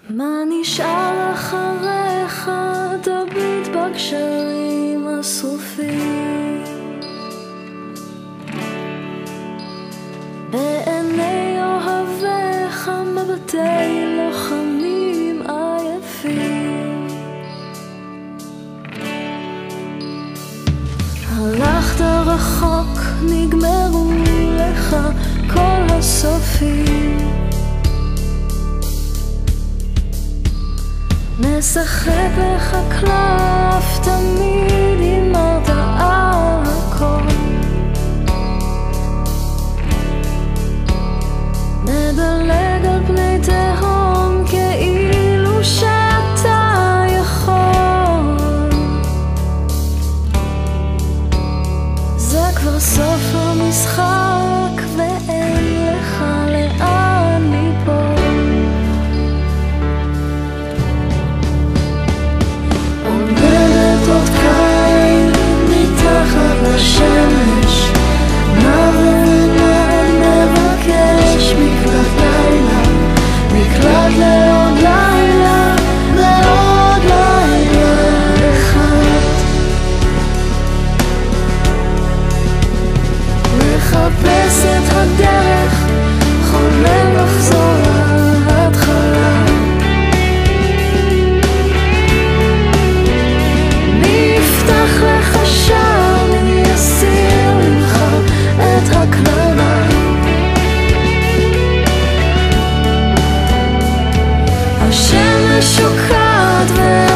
מה נשאר אחריך? תביט בגשרים השרופים, בעיני אוהביך מבטי לוחמים עייפים. הלכת רחוק, נגמרו לך כל הסופים. משחק לך קלף, תמיד הימרת על הכל. מדלג על פני תהום כאילו שאתה יכול. זה כבר סוף המשחק ואין לך לאן ליפול. השמש מאוד מאוד מבקש מקלט לילה, מקלט לעוד לילה, לעוד לילה אחד. מחפש את הדרך, חולם לחזור להתחלה. נפתח לך שם, יסיר ממך את הקללה. השמש שוקעת